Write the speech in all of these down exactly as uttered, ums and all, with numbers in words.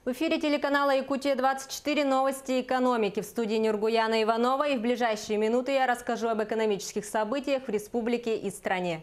В эфире телеканала Якутия двадцать четыре новости экономики. В студии Нургуяна Иванова. И в ближайшие минуты я расскажу об экономических событиях в республике и стране.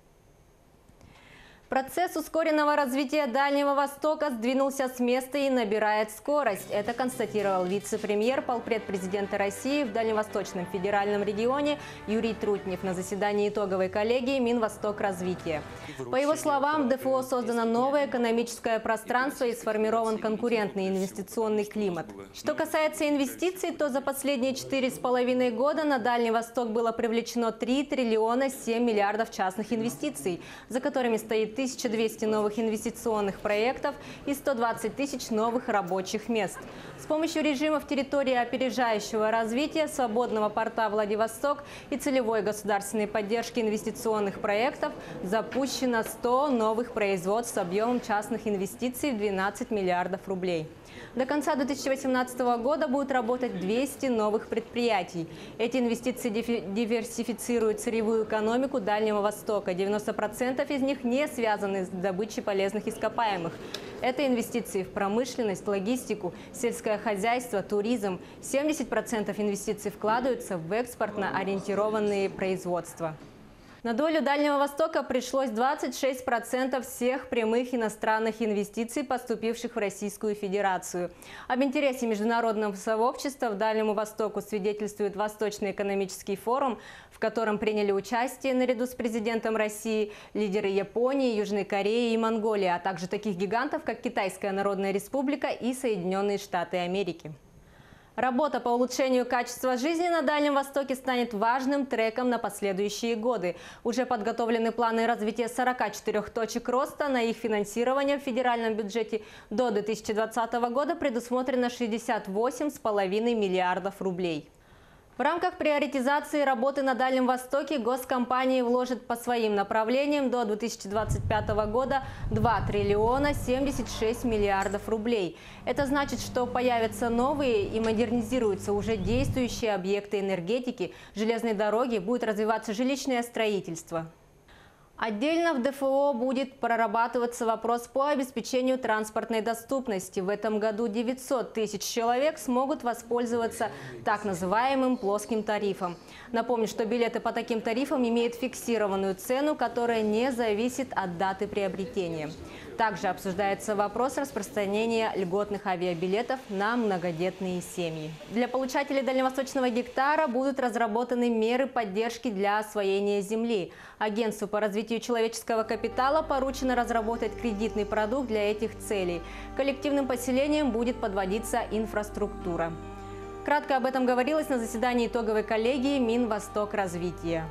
Процесс ускоренного развития Дальнего Востока сдвинулся с места и набирает скорость. Это констатировал вице-премьер, полпред президента России в Дальневосточном федеральном регионе Юрий Трутнев на заседании итоговой коллегии Минвосток-развития. По его словам, в ДФО создано новое экономическое пространство и сформирован конкурентный инвестиционный климат. Что касается инвестиций, то за последние четыре с половиной года на Дальний Восток было привлечено три триллиона семь миллиардов частных инвестиций, за которыми стоит тысяча двести новых инвестиционных проектов и сто двадцать тысяч новых рабочих мест. С помощью режимов территории опережающего развития, свободного порта Владивосток и целевой государственной поддержки инвестиционных проектов запущено сто новых производств с объемом частных инвестиций в двенадцать миллиардов рублей. До конца две тысячи восемнадцатого года будут работать двести новых предприятий. Эти инвестиции диверсифицируют сырьевую экономику Дальнего Востока. девяносто процентов из них не связаны с добычей полезных ископаемых. Это инвестиции в промышленность, логистику, сельское хозяйство, туризм. семьдесят процентов инвестиций вкладываются в экспортно ориентированные производства. На долю Дальнего Востока пришлось двадцать шесть процентов всех прямых иностранных инвестиций, поступивших в Российскую Федерацию. Об интересе международного сообщества в Дальнему Востоку свидетельствует Восточный экономический форум, в котором приняли участие наряду с президентом России лидеры Японии, Южной Кореи и Монголии, а также таких гигантов, как Китайская Народная Республика и Соединенные Штаты Америки. Работа по улучшению качества жизни на Дальнем Востоке станет важным треком на последующие годы. Уже подготовлены планы развития сорока четырёх точек роста. На их финансирование в федеральном бюджете до две тысячи двадцатого года предусмотрено шестьдесят восемь с половиной миллиардов рублей. В рамках приоритизации работы на Дальнем Востоке госкомпании вложат по своим направлениям до две тысячи двадцать пятого года два триллиона семьдесят шесть миллиардов рублей. Это значит, что появятся новые и модернизируются уже действующие объекты энергетики, железной дороги, будет развиваться жилищное строительство. Отдельно в ДФО будет прорабатываться вопрос по обеспечению транспортной доступности. В этом году девятьсот тысяч человек смогут воспользоваться так называемым плоским тарифом. Напомню, что билеты по таким тарифам имеют фиксированную цену, которая не зависит от даты приобретения. Также обсуждается вопрос распространения льготных авиабилетов на многодетные семьи. Для получателей дальневосточного гектара будут разработаны меры поддержки для освоения земли. Агентству по развитию человеческого капитала поручено разработать кредитный продукт для этих целей. Коллективным поселениям будет подводиться инфраструктура. Кратко об этом говорилось на заседании итоговой коллегии Минвосток-развития.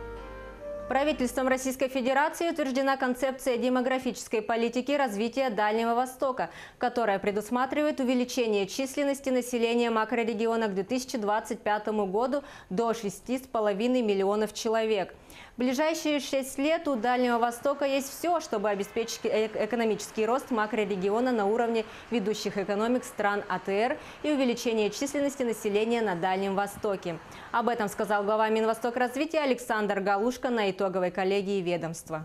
Правительством Российской Федерации утверждена концепция демографической политики развития Дальнего Востока, которая предусматривает увеличение численности населения макрорегиона к две тысячи двадцать пятому году до шести с половиной миллионов человек. В ближайшие шесть лет у Дальнего Востока есть все, чтобы обеспечить экономический рост макрорегиона на уровне ведущих экономик стран А Т Р и увеличение численности населения на Дальнем Востоке. Об этом сказал глава Минвосток-развития Александр Галушко на итоговой коллегии ведомства.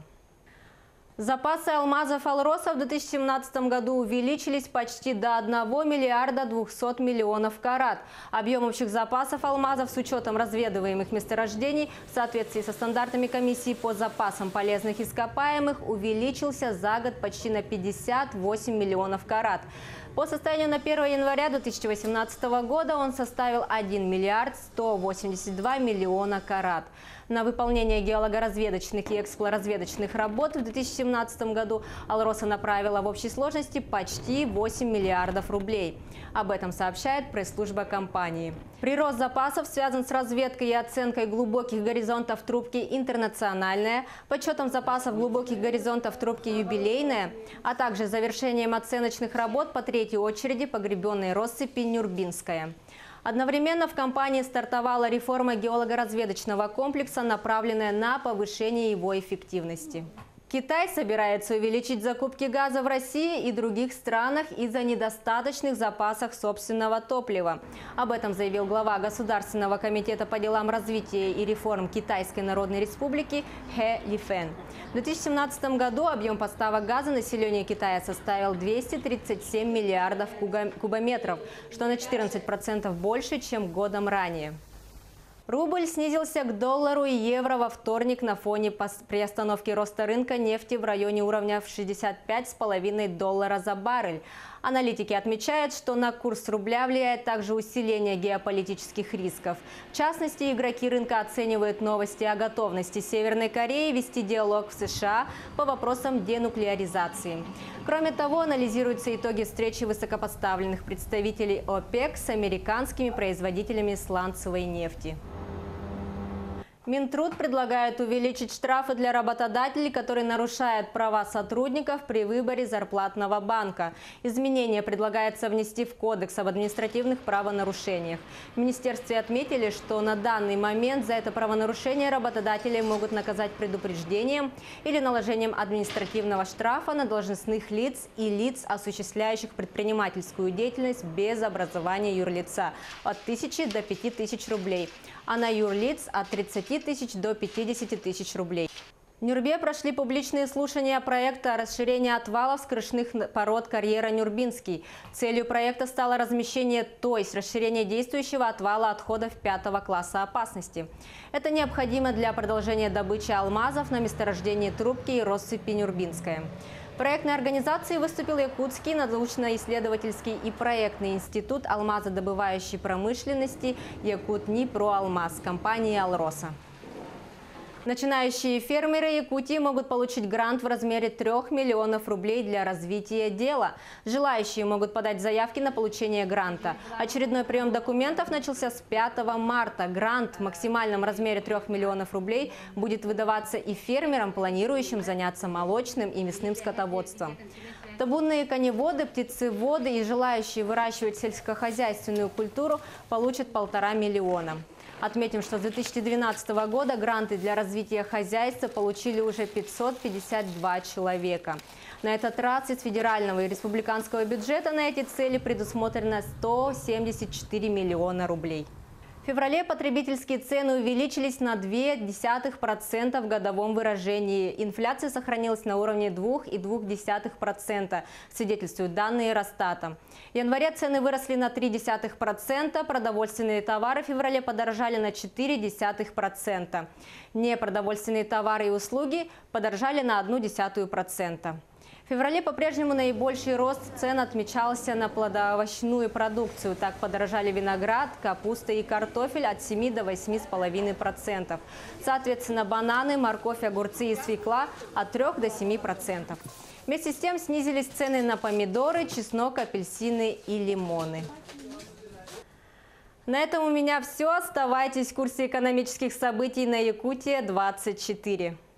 Запасы алмазов «Алроса» в две тысячи семнадцатом году увеличились почти до одного миллиарда двухсот миллионов карат. Объем общих запасов алмазов с учетом разведываемых месторождений в соответствии со стандартами комиссии по запасам полезных ископаемых увеличился за год почти на пятьдесят восемь миллионов карат. По состоянию на первое января две тысячи восемнадцатого года он составил один миллиард сто восемьдесят два миллиона карат. На выполнение геологоразведочных и эксплоразведочных работ в две тысячи семнадцатом году «Алроса» направила в общей сложности почти восемь миллиардов рублей. Об этом сообщает пресс-служба компании. Прирост запасов связан с разведкой и оценкой глубоких горизонтов трубки «Интернациональная», подсчетом запасов глубоких горизонтов трубки «Юбилейная», а также завершением оценочных работ по третьей очереди погребенной россыпи «Нюрбинская». Одновременно в компании стартовала реформа геолого-разведочного комплекса, направленная на повышение его эффективности. Китай собирается увеличить закупки газа в России и других странах из-за недостаточных запасов собственного топлива. Об этом заявил глава Государственного комитета по делам развития и реформ Китайской Народной Республики Хэ Лифэн. В две тысячи семнадцатом году объем поставок газа населению Китая составил двести тридцать семь миллиардов кубометров, что на четырнадцать процентов больше, чем годом ранее. Рубль снизился к доллару и евро во вторник на фоне приостановки роста рынка нефти в районе уровня в шестьдесят пять с половиной доллара за баррель. Аналитики отмечают, что на курс рубля влияет также усиление геополитических рисков. В частности, игроки рынка оценивают новости о готовности Северной Кореи вести диалог в США по вопросам денуклеаризации. Кроме того, анализируются итоги встречи высокопоставленных представителей ОПЕК с американскими производителями сланцевой нефти. Минтруд предлагает увеличить штрафы для работодателей, которые нарушают права сотрудников при выборе зарплатного банка. Изменения предлагается внести в Кодекс об административных правонарушениях. В министерстве отметили, что на данный момент за это правонарушение работодатели могут наказать предупреждением или наложением административного штрафа на должностных лиц и лиц, осуществляющих предпринимательскую деятельность без образования юрлица от тысячи до пяти тысяч рублей, а на юрлиц от тридцати тысяч до пятидесяти тысяч рублей. В Нюрбе прошли публичные слушания проекта расширения отвалов скрышных пород карьера Нюрбинский. Целью проекта стало размещение, то есть расширение действующего отвала отходов пятого класса опасности. Это необходимо для продолжения добычи алмазов на месторождении трубки и россыпи Нюрбинская. В проектной организации выступил Якутский научно-исследовательский и проектный институт алмазодобывающей промышленности Якутни-Проалмаз компании «Алроса». Начинающие фермеры Якутии могут получить грант в размере трёх миллионов рублей для развития дела. Желающие могут подать заявки на получение гранта. Очередной прием документов начался с пятого марта. Грант в максимальном размере трёх миллионов рублей будет выдаваться и фермерам, планирующим заняться молочным и мясным скотоводством. Табунные коневоды, птицеводы и желающие выращивать сельскохозяйственную культуру получат полтора миллиона. Отметим, что с две тысячи двенадцатого года гранты для развития хозяйства получили уже пятьсот пятьдесят два человека. На этот раз из федерального и республиканского бюджета на эти цели предусмотрено сто семьдесят четыре миллиона рублей. В феврале потребительские цены увеличились на ноль целых две десятых процента в годовом выражении. Инфляция сохранилась на уровне двух целых двух десятых процента, свидетельствуют данные Росстата. В январе цены выросли на три десятых процента, продовольственные товары в феврале подорожали на четыре десятых процента. Непродовольственные товары и услуги подорожали на одну десятую процента. В феврале по-прежнему наибольший рост цен отмечался на плодоовощную продукцию. Так подорожали виноград, капуста и картофель от семи до восьми с половиной процентов. Соответственно, бананы, морковь, огурцы и свекла от трёх до семи процентов. Вместе с тем снизились цены на помидоры, чеснок, апельсины и лимоны. На этом у меня все. Оставайтесь в курсе экономических событий на Якутия двадцать четыре.